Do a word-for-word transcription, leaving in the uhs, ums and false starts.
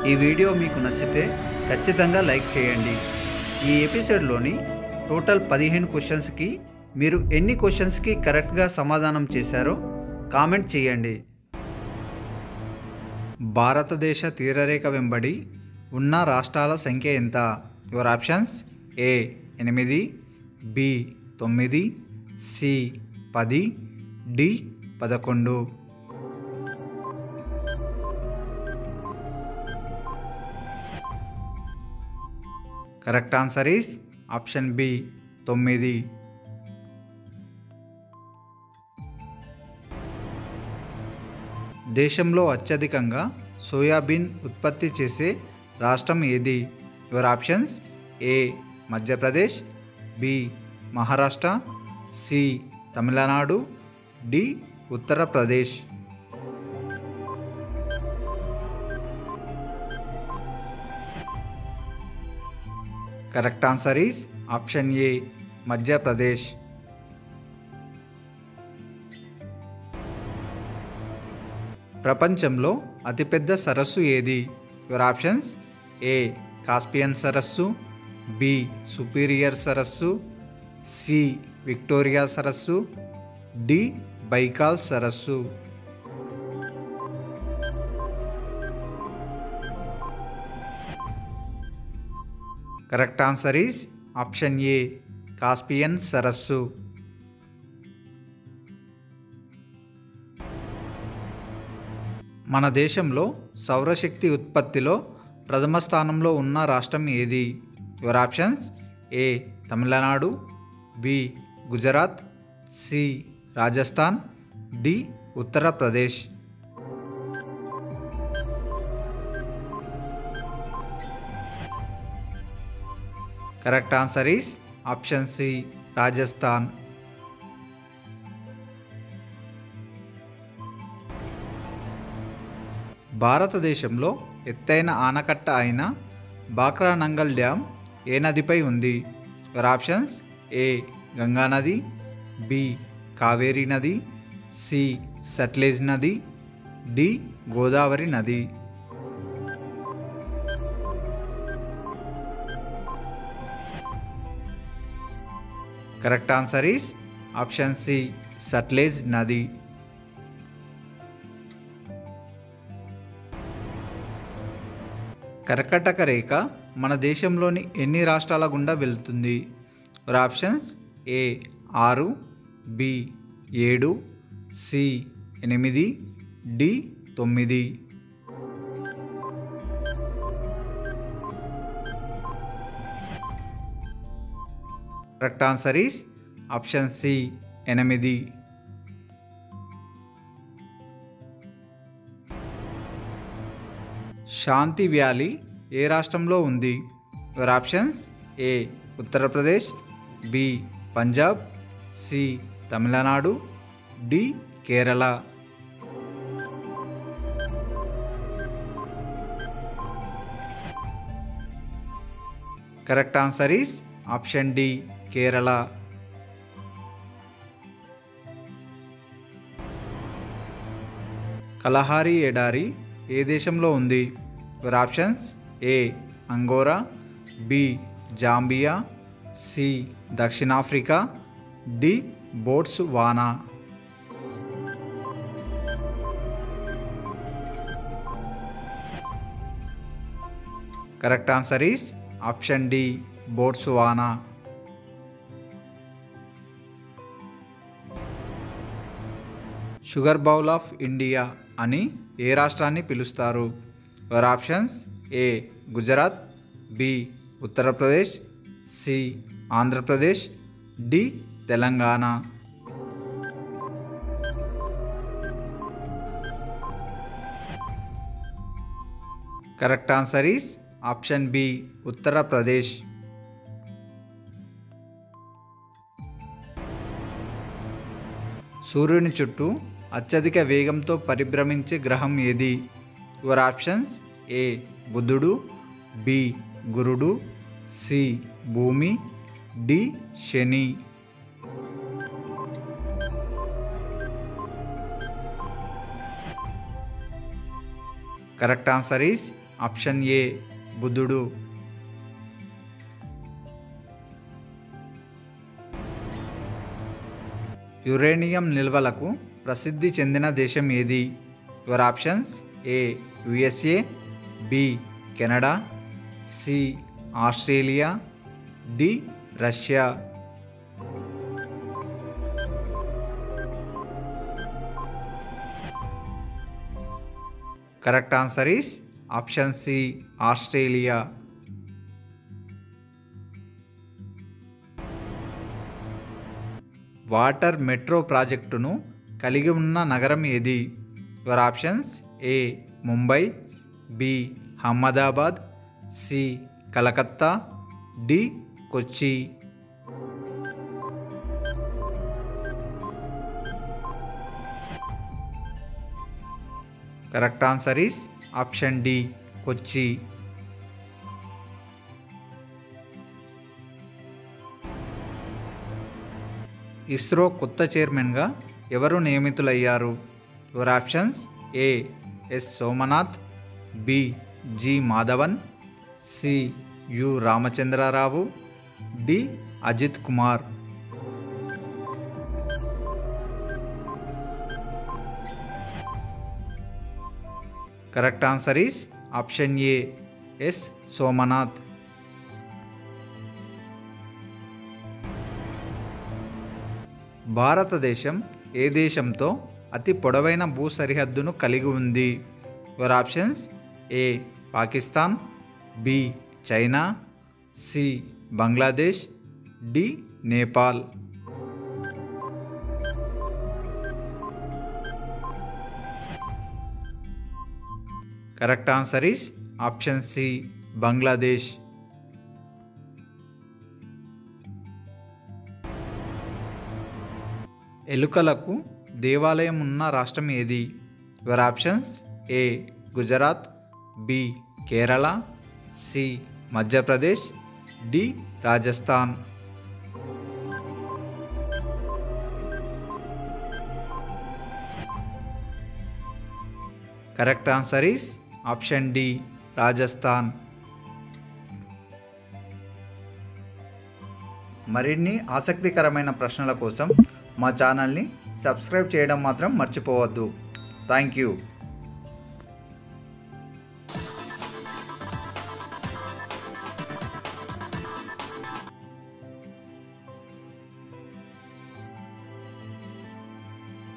ఈ వీడియో మీకు నచ్చితే ఖచ్చితంగా లైక్ చేయండి. ఈ ఎపిసోడ్లోని టోటల్ పదిహేను క్వశ్చన్స్కి మీరు ఎన్ని క్వశ్చన్స్కి కరెక్ట్గా సమాధానం చేశారో కామెంట్ చేయండి. భారతదేశ తీరరేఖ వెంబడి ఉన్న రాష్ట్రాల సంఖ్య ఎంత? యువర్ ఆప్షన్స్: ఏ ఎనిమిది, బి తొమ్మిది, సి పది, డి పదకొండు. Correct answer is option B తొమ్మిది. దేశంలో అత్యధికంగా సోయాబీన్ ఉత్పత్తి చేసే రాష్ట్రం ఏది? Your options: A Madhya Pradesh, B Maharashtra, C Tamil Nadu, D Uttar Pradesh. Correct answer is option A Madhya Pradesh. ప్రపంచంలో అతిపెద్ద సరస్సు ఏది? యువర్ ఆప్షన్స్: ఏ కాస్పియన్ సరస్సు, బి సుపీరియర్ సరస్సు, సి విక్టోరియా సరస్సు, డి బైకాల్ సరస్సు. Correct answer is option A Caspian సరస్సు. మన దేశంలో సౌరశక్తి ఉత్పత్తిలో ప్రథమ స్థానంలో ఉన్న రాష్ట్రం ఏది? Your options: A Tamil Nadu, B Gujarat, C Rajasthan, D Uttar Pradesh. Correct answer is option C Rajasthan. భారతదేశంలో ఎత్తైన ఆనకట్ట అయిన బాక్రా నంగల్ డ్యామ్ ఏ నదిపై ఉంది? యువర్ ఆప్షన్స్: ఏ గంగా నది, బి కావేరీ నది, సి సట్లెజ్ నది, డి గోదావరి నది. Correct answer is option C Sutlej నది. కర్కటక రేఖ మన దేశంలోని ఎన్ని రాష్ట్రాల గుండా వెళ్తుంది? యువర్ ఆప్షన్స్: ఏ ఆరు, బి ఏడు, సి ఎనిమిది, డి తొమ్మిది. Correct answer is option C ఎనిమిది. శాంతి వ్యాలీ ఏ రాష్ట్రంలో ఉంది? Your options: A Uttar Pradesh, B Punjab, C Tamil Nadu, D Kerala. Correct answer is option D Kerala. Kalahari ఎడారి ఏ దేశంలో ఉంది? Your options: A Angola, B Zambia, C దక్షిణాఫ్రికా, D Botswana. Correct answer is option D Botswana. Sugar bowl of India అని ఏ రాష్ట్రాన్ని పిలుస్తారు? Your options: A Gujarat, B Uttar Pradesh, C Andhra Pradesh, D Telangana. Correct answer is option B Uttar Pradesh. సూర్యుని చుట్టూ అత్యధిక వేగంతో పరిభ్రమించే గ్రహం ఏది? యువర్ ఆప్షన్స్: ఏ బుధుడు, బి గురుడు, సి భూమి, డి శని. Correct answer is option A బుద్ధుడు. యురేనియం నిల్వలకు ప్రసిద్ధి చెందిన దేశం ఏది? Your options A USA, B Canada, C Australia, D Russia. Correct answer is option C Australia. Water metro ప్రాజెక్టును కలిగి ఉన్న నగరం ఏది? Your options A Mumbai, B Ahmedabad, C Calcutta, D Kochi. Correct answer is option D Kochi. ISRO కొత్త చైర్మన్గా ఎవరు నియమితులయ్యారు? Your options A S Somanath, B G Madhavan, C U Ramachandra Rao, D Ajit Kumar. Correct answer is option A S Somanath. భారతదేశం ఏ దేశంతో అతి పొడవైన భూ సరిహద్దును కలిగి ఉంది? Your options A Pakistan, B China, C Bangladesh, D Nepal. Correct answer is option C Bangladesh. ఎలుకలకు దేవాలయం ఉన్న రాష్ట్రం ఏది? Your options A Gujarat, B Kerala, C Madhya Pradesh, D Rajasthan. Correct answer is option D Rajasthan. మరిన్ని ఆసక్తికరమైన ప్రశ్నల కోసం మా ఛానల్ని సబ్స్క్రైబ్ చేయడం మాత్రం మర్చిపోవద్దు. Thank you.